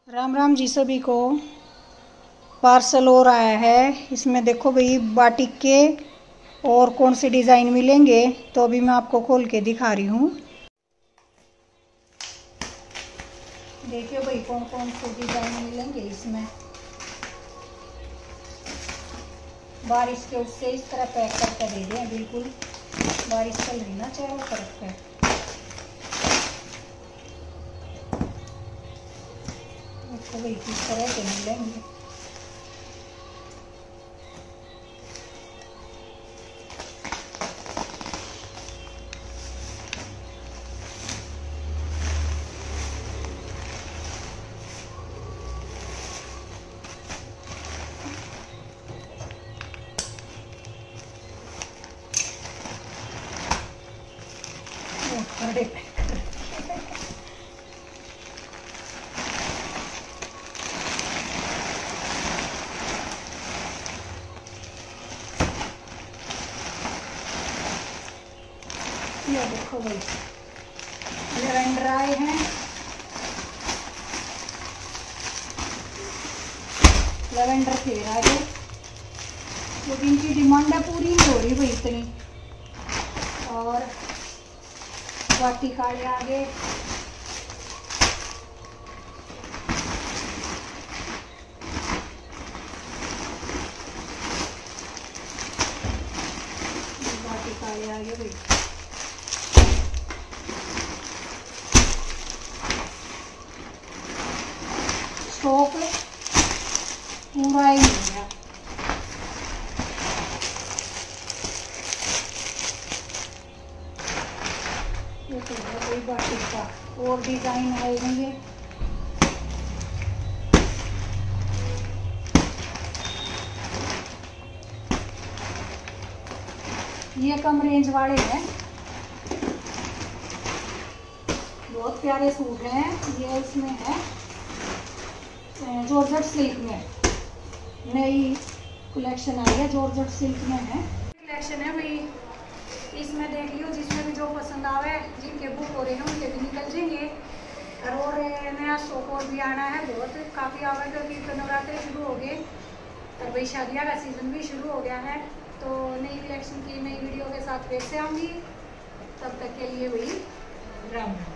राम राम जी सभी को। पार्सल और आया है। इसमें देखो भाई बाटिक के और कौन से डिज़ाइन मिलेंगे, तो अभी मैं आपको खोल के दिखा रही हूँ। देखिए भाई कौन कौन से डिज़ाइन मिलेंगे इसमें। बारिश के उससे इस तरह पैक करके दे दें, बिल्कुल बारिश चल रही ना चारों तरफ पे। देखो भाई किस तरह के मिलेंगे। ये देखो भाई लेवेंडर आए हैं। लेवेंडर फिर आगे, क्योंकि इनकी डिमांड है पूरी नहीं हो रही भाई इतनी। और वाटिक आगे आगे भाई स्टॉक पूरा ही हो गया। ये तो है कोई बाटिक का और डिजाइन आएंगे। ये कम रेंज वाले हैं, बहुत प्यारे सूट हैं। ये इसमें है जॉर्जेट सिल्क में, नई कलेक्शन आई है, जॉर्जेट सिल्क में है कलेक्शन है भाई। इसमें देख लियो, जिसमें भी जो पसंद आवे, जिनके बुक हो रहे हैं उनके भी निकल जाएंगे। और नया स्टॉक और भी आना है, बहुत काफ़ी आवा है, क्योंकि तो नवरात्रि शुरू हो गए और भाई शादियाँ का सीज़न भी शुरू हो गया है। तो नई कलेक्शन की नई वीडियो के साथ फिर से आऊँगी। तब तक के लिए भाई राम राम।